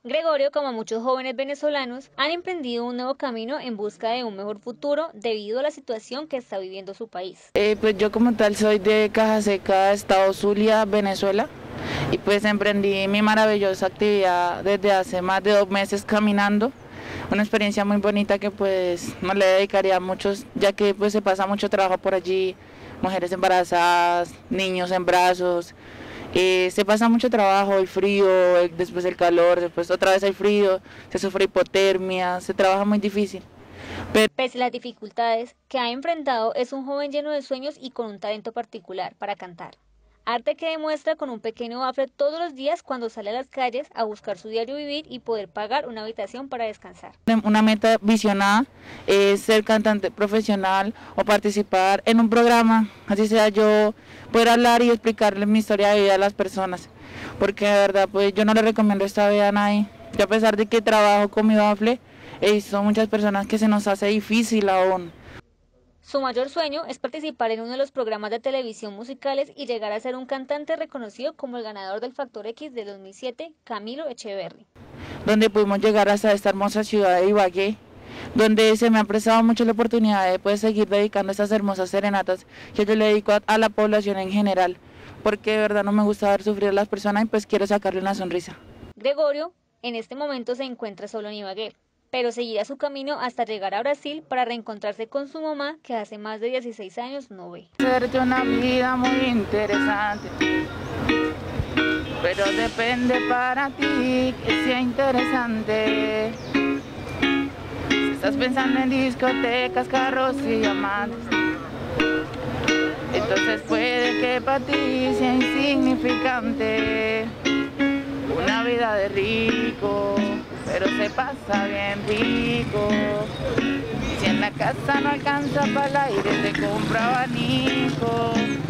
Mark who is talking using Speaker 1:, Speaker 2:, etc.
Speaker 1: Gregorio, como muchos jóvenes venezolanos, han emprendido un nuevo camino en busca de un mejor futuro debido a la situación que está viviendo su país.
Speaker 2: Pues yo como tal soy de Caja Seca, Estado Zulia, Venezuela, y pues emprendí mi maravillosa actividad desde hace más de 2 meses caminando. Una experiencia muy bonita que pues no le dedicaría a muchos, ya que pues se pasa mucho trabajo por allí, mujeres embarazadas, niños en brazos. Se pasa mucho trabajo, el frío, después el calor, después otra vez el frío, se sufre hipotermia, se trabaja muy difícil.
Speaker 1: Pese a las dificultades que ha enfrentado, es un joven lleno de sueños y con un talento particular para cantar. Arte que demuestra con un pequeño bafle todos los días cuando sale a las calles a buscar su diario vivir y poder pagar una habitación para descansar.
Speaker 2: Una meta visionada es ser cantante profesional o participar en un programa, así sea yo poder hablar y explicarle mi historia de vida a las personas, porque de verdad pues yo no le recomiendo esta vida a nadie. Yo, a pesar de que trabajo con mi bafle, he visto muchas personas que se nos hace difícil aún.
Speaker 1: Su mayor sueño es participar en uno de los programas de televisión musicales y llegar a ser un cantante reconocido como el ganador del Factor X de 2007, Camilo Echeverry.
Speaker 2: Donde pudimos llegar hasta esta hermosa ciudad de Ibagué, donde se me ha prestado mucho la oportunidad de poder seguir dedicando estas hermosas serenatas que yo le dedico a la población en general, porque de verdad no me gusta ver sufrir a las personas y pues quiero sacarle una sonrisa.
Speaker 1: Gregorio en este momento se encuentra solo en Ibagué, pero seguirá su camino hasta llegar a Brasil para reencontrarse con su mamá que hace más de 16 años no ve.
Speaker 2: Hacerte una vida muy interesante, pero depende para ti que sea interesante. Si estás pensando en discotecas, carros y diamantes, entonces puede que para ti sea insignificante. Una vida de rico, pero se pasa bien rico. Si en la casa no alcanza para el aire, te compra abanico.